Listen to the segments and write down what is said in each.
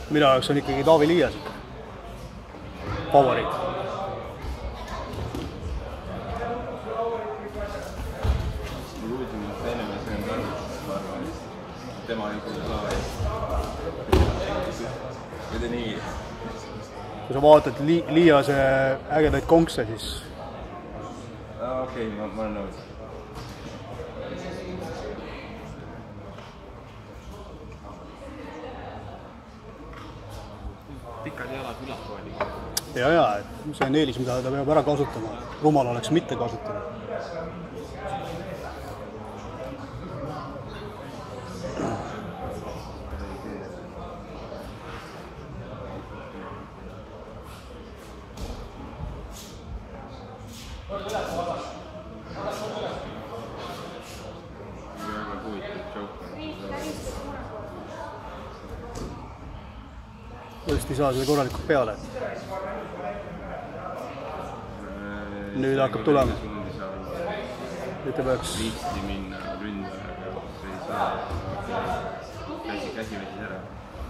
Minu jaoks on ikkagi Taavi Liias favoriit. Mul huvitav, et teine mees on tarvis, ma arvan, tema ikkagi saa ees. Või ta nii? Kui sa vaatad Liiase ägedaid konkse, siis... Okei, ma olen nõus. Pikad jalad ülapooli. Ja, see on eelis, mida ta peab ära kasutama. Rumal oleks mitte kasutada. Tõesti ei saa seda korralikult peale. Nüüd hakkab tulema. Nüüd ta peaks... Liisti minna ründajaga, see ei saa käsi vesis ära.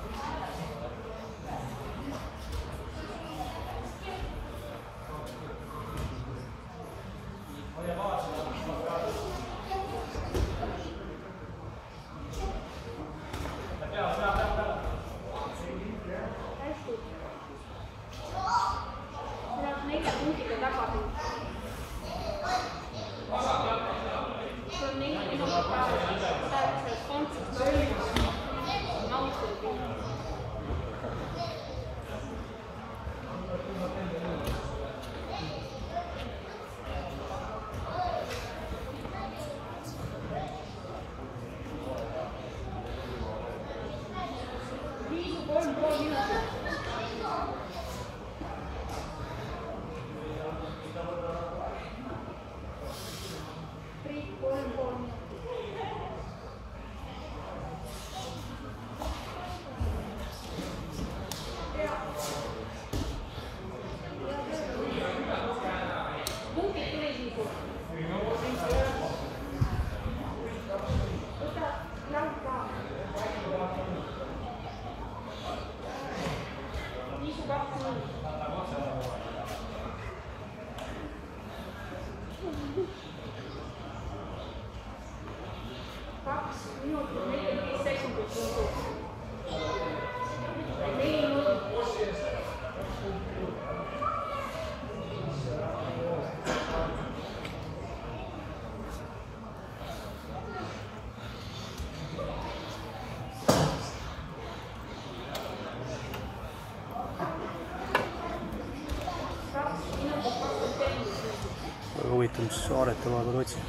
Huvitav, mis Aarete vaagad otsi.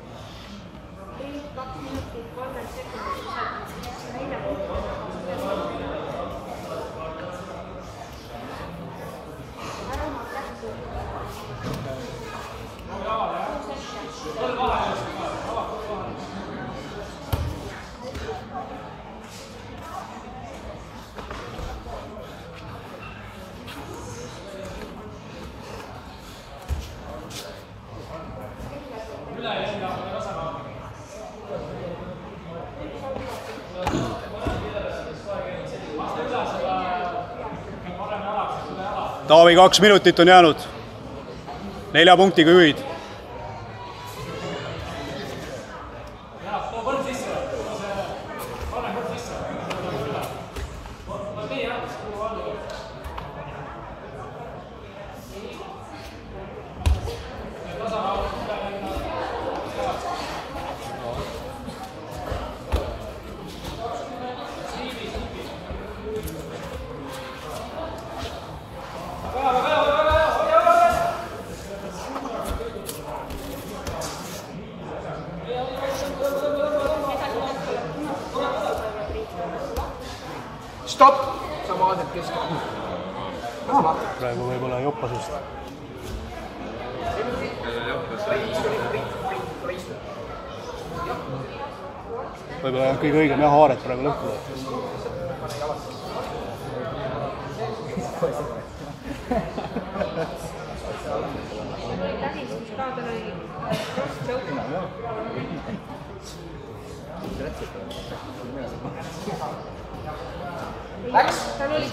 Taavi 2 minutit on jäänud. 4 punktiga juhid. Stop! Sa vaatad keskel. Praegu võib-olla joppasust. Võib-olla on kõige õigem jah Haaret praegu lõppu. Läks. tal oli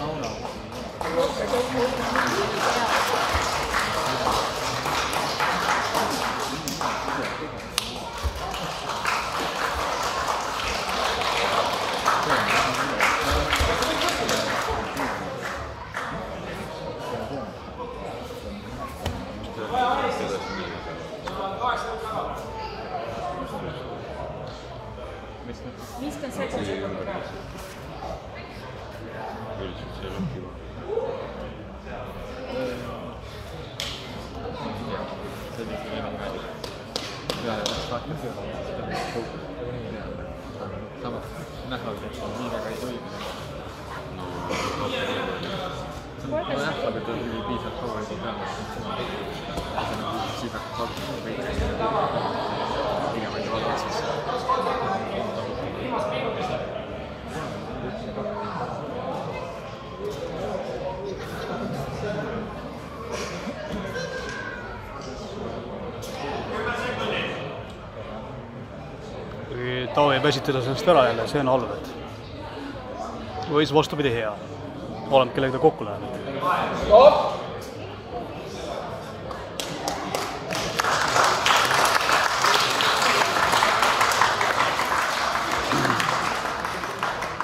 viiskümmend sekundit. samas nähvad, et nii väga ei toimi. Nojah, aga ta tuli piisavalt kaua juba peale. Siis hakkab saada veidi pigem ainult valgad siis. Kui Taavi ei esitada sellest ära jälle, see on halb, et või siis vastupidi hea. Olemad kellega ta kokku läheb. Stopp.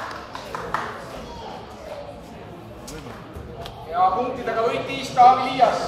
Ja punktidega võitis Taavi Liias.